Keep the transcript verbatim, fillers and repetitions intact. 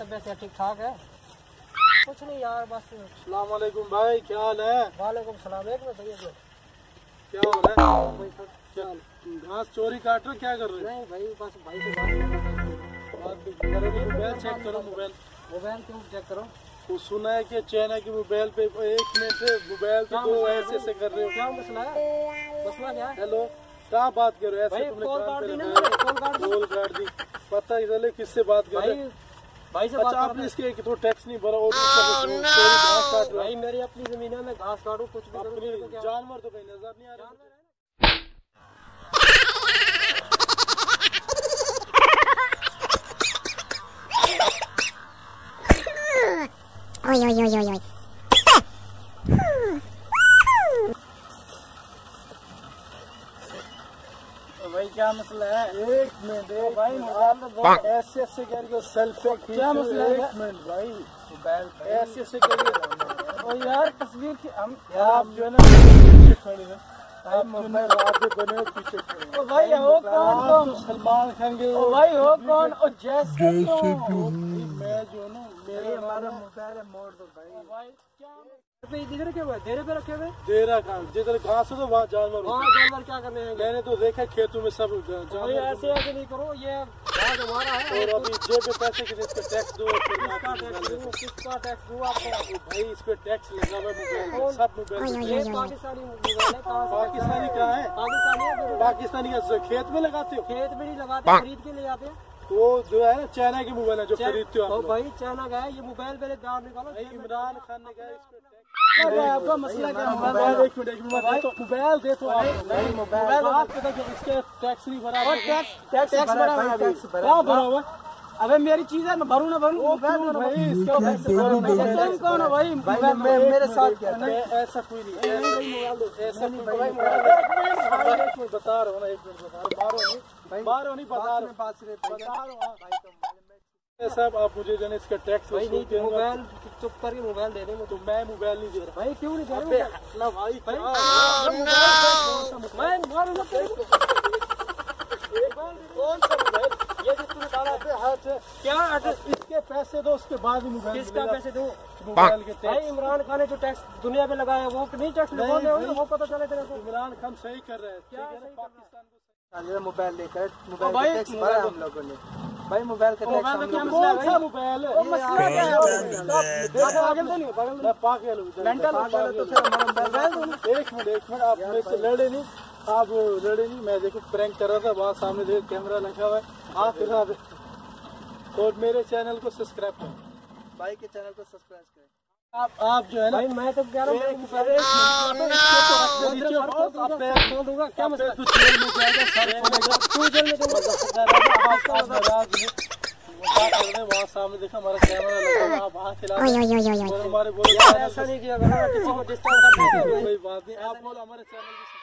तबियत से ठीक ठाक है? कुछ नहीं यार, बस। अस्सलाम वालेकुम भाई, क्या हाल है? वालेकुम सलाम। एक मिनट भैया, क्या हो रहा है? क्या घास चोरी काट रहे हो, क्या कर रहे हो? नहीं भाई, बस भाई से बात करो। मोबाइल चेक करो। मोबाइल मोबाइल क्यों चेक करो? वो सुना है कि चाइना की मोबाइल पे एक मिनट मोबाइल तो दो ऐसे ऐसे कर रहे हो। क्या मसला है? मसला क्या है? हेलो, क्या बात कर रहे हो? ऐसे तुमने कॉल काट दी ना? कॉल काट दी, पता ही चले किससे बात कर रहे हो भाई से? अच्छा, आपने इसके तो टैक्स नहीं भरा और घास काट रहे हो भाई। मेरी अपनी जमीन है, मैं घास काटूं कुछ भी अपनी जानवर तो कहीं नजर नहीं आ रहा। ओए ओए ओए ओए भाई क्या मसला है? एक मिनट भाई, मोबाइल ऐसे ऐसे करके सेल्फी क्या मसला है? एक मिनट भाई, मोबाइल ऐसे ऐसे करके ओ यार तस्वीर की हम आप जो है ना पीछे खड़े हैं, आप मोबाइल आगे बने हो पीछे खड़े। ओ भाई हो कौन? तुम सलमान खान के? ओ भाई हो कौन? ओ जैसे मैं जो ना मेरे हमारा मोबाइल है, मोड़ दो भाई। भाई क्या इधर क्या हुआ? देरे पे रखे हुए? देरा कहाँ? जिधर घास हो तो वहाँ जानवर। वहाँ जानवर क्या करने हैं? मैंने तो देखा खेतों में सब जानवर। ऐसे ऐसे नहीं करो, ये घास हमारा है। और अभी जेब में पैसे कितने, इसका टैक्स दो। किसका टैक्स दूँ? किसका टैक्स दूँ आपको? भाई इस पे टैक्स लगा हुआ है मोबाइल, सब मोबाइल। ये पाकिस्तानी मोबाइल है। कहाँ से? पाकिस्तानी कहाँ है? पाकिस्तानी है। पाकिस्तानी का खेत में लगाते हो? खेत में नहीं लगाते, खरीद के ले जाते हैं। तो जो है ना चाइना की मोबाइल है जो खरीदते हो आप। भाई चाइना का है ये मोबाइल, पहले दाम निकालो। इमरान खान ने कहा इस पे टैक्स। आपका मसला क्या है? मोबाइल एक मिनट, एक मिनट तो मोबाइल दे तो आप मोबाइल आप इसके टैक्स नहीं भरा। टैक्स टैक्स भरा हुआ है? क्या भरा हुआ? अबे मेरी चीज है, मैं भरू ना भरू? भाई इसका टैक्स कौन है भाई? मेरे साथ ऐसा कोई नहीं, ऐसा कोई नहीं। बता रहा हूँ ना, एक मिनट बता रहा हूँ, बारह नहीं बता रहा साहब। आप मुझे जो है इसका टैक्स भाई नहीं, मोबाइल चुप करके मोबाइल दे दे। तो मैं मोबाइल नहीं दे रहा भाई। क्यों नहीं दे रहा? ना भाई मैं मारू ना तेरे को। कौन सा मोबाइल ये जो तूने डाला पे हाथ है? क्या इसके पैसे दो, उसके बाद ही मोबाइल। किसका पैसे दो? मोबाइल के भाई इमरान खान ने जो टैक्स दुनिया पे लगाया वो नहीं टैक्स लगाते हो, वो पता चले तेरे को। इमरान खान सही कर रहे हैं। क्या पाकिस्तान को मोबाइल लेकर मोबाइल का टैक्स भरा हम लोगों ने। भाई मोबाइल का टैक्स हम लोग। कौन सा मोबाइल है? मसला क्या है? पागल तो नहीं हो? पागल मैं पागल हूँ, मेंटल पागल है तो फिर हमारा मोबाइल। एक मिनट एक मिनट, आप मेरे से लड़े नहीं, आप लड़े नहीं। मैं देखो प्रैंक कर रहा था, वहाँ सामने देखो कैमरा लगा हुआ है। आप फिर और मेरे चैनल को सब्सक्राइब करें, भाई के चैनल को सब्सक्राइब करें। आप आप जो है ना, भाई मैं तो कह रहा हूँ क्या मसला? तू जेल में जाएगा, सर खोलेगा, तू जेल में वहाँ सामने देखा हमारा कैमरा लगा, आप वहाँ खिला हमारे बोलो ऐसा नहीं किया करो, किसी को डिस्टर्ब करते। कोई बात नहीं, आप बोलो हमारे चैनल